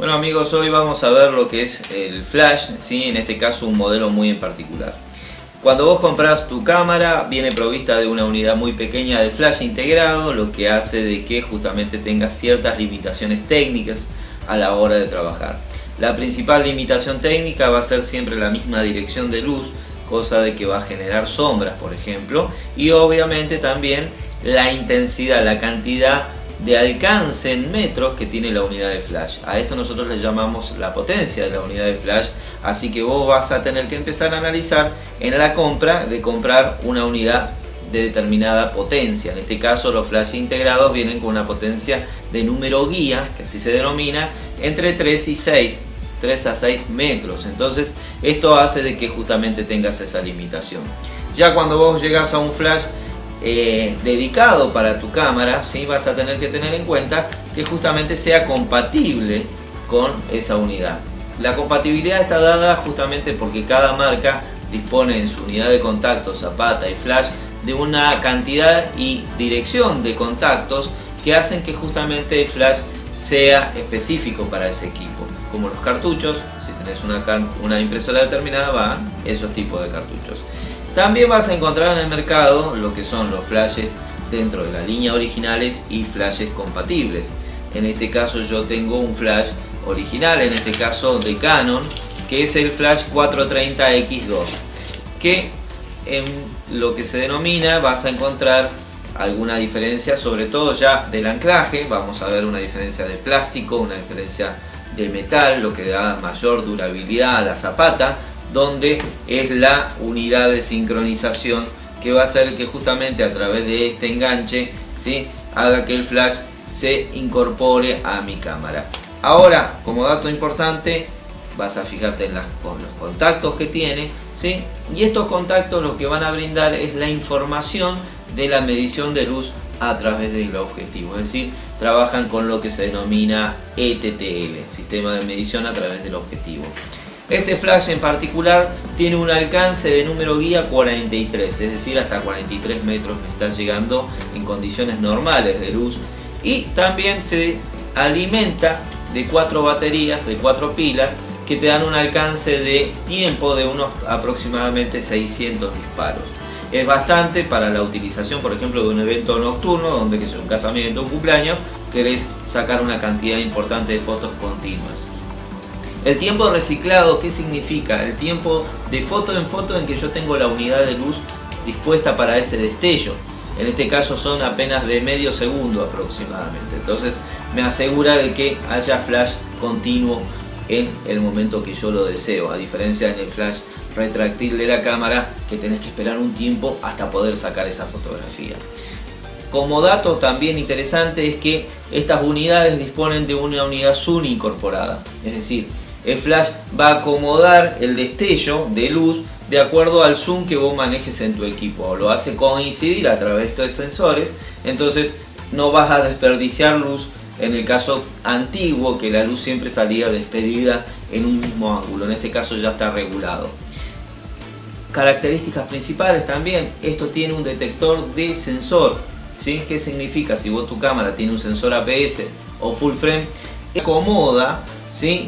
Bueno amigos, hoy vamos a ver lo que es el flash, ¿sí? En este caso un modelo muy en particular. Cuando vos compras tu cámara viene provista de una unidad muy pequeña de flash integrado, lo que hace de que justamente tenga ciertas limitaciones técnicas a la hora de trabajar. La principal limitación técnica va a ser siempre la misma dirección de luz, cosa de que va a generar sombras, por ejemplo, y obviamente también la intensidad, la cantidad de alcance en metros que tiene la unidad de flash. A esto nosotros le llamamos la potencia de la unidad de flash, así que vos vas a tener que empezar a analizar en la compra de comprar una unidad de determinada potencia. En este caso los flash integrados vienen con una potencia de número guía, que así se denomina, entre 3 a 6 metros. Entonces esto hace de que justamente tengas esa limitación. Ya cuando vos llegas a un flash dedicado para tu cámara, ¿sí? Vas a tener que tener en cuenta que justamente sea compatible con esa unidad. La compatibilidad está dada justamente porque cada marca dispone en su unidad de contactos, zapata y flash de una cantidad y dirección de contactos que hacen que justamente el flash sea específico para ese equipo, como los cartuchos. Si tenés una impresora determinada, van esos tipos de cartuchos. También vas a encontrar en el mercado lo que son los flashes dentro de la línea originales y flashes compatibles. En este caso yo tengo un flash original, en este caso de Canon, que es el flash 430X2, que en lo que se denomina vas a encontrar alguna diferencia, sobre todo ya del anclaje. Vamos a ver una diferencia de plástico, una diferencia de metal, lo que da mayor durabilidad a la zapata, donde es la unidad de sincronización que va a hacer que justamente a través de este enganche, ¿sí?, haga que el flash se incorpore a mi cámara. Ahora, como dato importante, vas a fijarte en los contactos que tiene, ¿sí? Y estos contactos lo que van a brindar es la información de la medición de luz a través del objetivo, es decir, trabajan con lo que se denomina ETTL, sistema de medición a través del objetivo. Este flash en particular tiene un alcance de número guía 43, es decir, hasta 43 metros me está llegando en condiciones normales de luz, y también se alimenta de 4 baterías, de 4 pilas, que te dan un alcance de tiempo de unos aproximadamente 600 disparos. Es bastante para la utilización, por ejemplo, de un evento nocturno, donde, que sea un casamiento o un cumpleaños, querés sacar una cantidad importante de fotos continuas. El tiempo reciclado, ¿qué significa? El tiempo de foto en foto en que yo tengo la unidad de luz dispuesta para ese destello. En este caso son apenas de medio segundo aproximadamente. Entonces me asegura de que haya flash continuo en el momento que yo lo deseo, a diferencia en el flash retráctil de la cámara, que tenés que esperar un tiempo hasta poder sacar esa fotografía. Como dato también interesante es que estas unidades disponen de una unidad zoom incorporada, es decir, el flash va a acomodar el destello de luz de acuerdo al zoom que vos manejes en tu equipo, lo hace coincidir a través de sensores, entonces no vas a desperdiciar luz en el caso antiguo, que la luz siempre salía despedida en un mismo ángulo. En este caso ya está regulado. Características principales también, esto tiene un detector de sensor, ¿sí? ¿Qué significa? Si vos tu cámara tiene un sensor APS o full frame, acomoda, ¿sí?,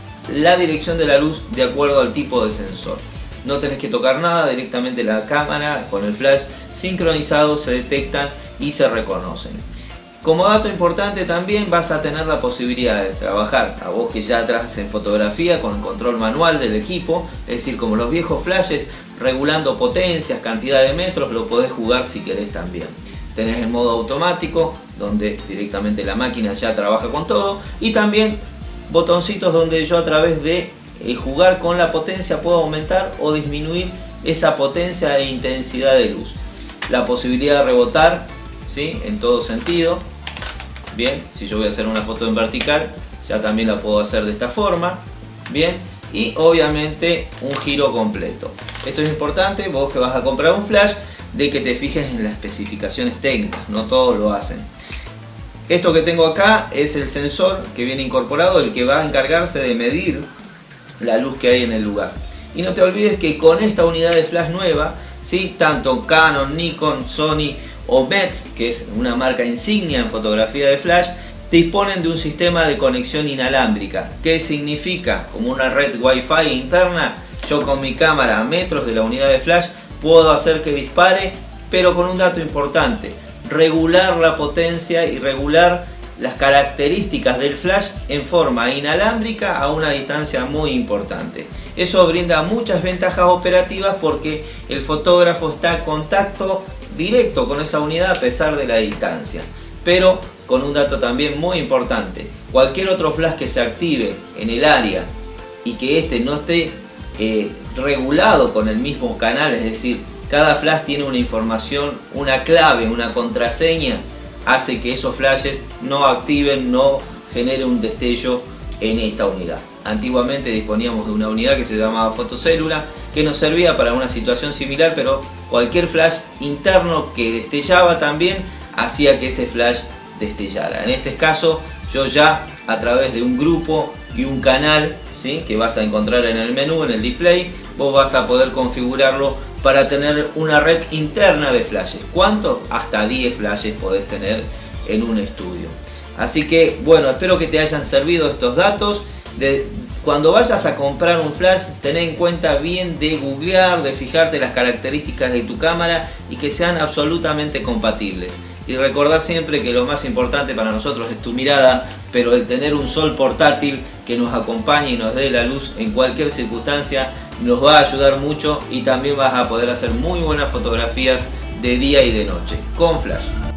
la dirección de la luz de acuerdo al tipo de sensor. No tenés que tocar nada, directamente la cámara con el flash sincronizado se detectan y se reconocen. Como dato importante también vas a tener la posibilidad de trabajar, a vos que ya atrás en fotografía, con control manual del equipo, es decir, como los viejos flashes, regulando potencias, cantidad de metros, lo podés jugar si querés también. Tenés el modo automático, donde directamente la máquina ya trabaja con todo, y también botoncitos donde yo a través de jugar con la potencia puedo aumentar o disminuir esa potencia e intensidad de luz. La posibilidad de rebotar, ¿sí?, en todo sentido. Bien, si yo voy a hacer una foto en vertical, ya también la puedo hacer de esta forma. Bien, y obviamente un giro completo. Esto es importante, vos que vas a comprar un flash, de que te fijes en las especificaciones técnicas, no todos lo hacen. Esto que tengo acá es el sensor que viene incorporado, el que va a encargarse de medir la luz que hay en el lugar. Y no te olvides que con esta unidad de flash nueva, ¿sí?, tanto Canon, Nikon, Sony o Metz, que es una marca insignia en fotografía de flash, disponen de un sistema de conexión inalámbrica. ¿Qué significa? Como una red Wi-Fi interna, yo con mi cámara a metros de la unidad de flash puedo hacer que dispare, pero con un dato importante: regular la potencia y regular las características del flash en forma inalámbrica a una distancia muy importante. Eso brinda muchas ventajas operativas porque el fotógrafo está en contacto directo con esa unidad a pesar de la distancia. Pero con un dato también muy importante: cualquier otro flash que se active en el área y que este no esté regulado con el mismo canal, es decir, cada flash tiene una información, una clave, una contraseña, hace que esos flashes no activen, no genere un destello en esta unidad. Antiguamente disponíamos de una unidad que se llamaba fotocélula, que nos servía para una situación similar, pero cualquier flash interno que destellaba también hacía que ese flash destellara. En este caso, yo ya a través de un grupo y un canal, ¿sí?, que vas a encontrar en el menú, en el display, vos vas a poder configurarlo para tener una red interna de flashes. ¿Cuánto? Hasta 10 flashes podés tener en un estudio. Así que bueno, espero que te hayan servido estos datos. Cuando vayas a comprar un flash, ten en cuenta bien de googlear, de fijarte las características de tu cámara y que sean absolutamente compatibles. Y recordar siempre que lo más importante para nosotros es tu mirada, pero el tener un sol portátil que nos acompañe y nos dé la luz en cualquier circunstancia nos va a ayudar mucho, y también vas a poder hacer muy buenas fotografías de día y de noche con flash.